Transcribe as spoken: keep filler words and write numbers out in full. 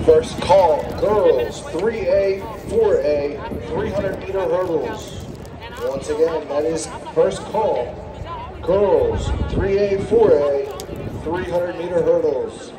First call, girls, three A, four A, three hundred meter hurdles. Once again, that is first call, girls, three A, four A, three hundred meter hurdles.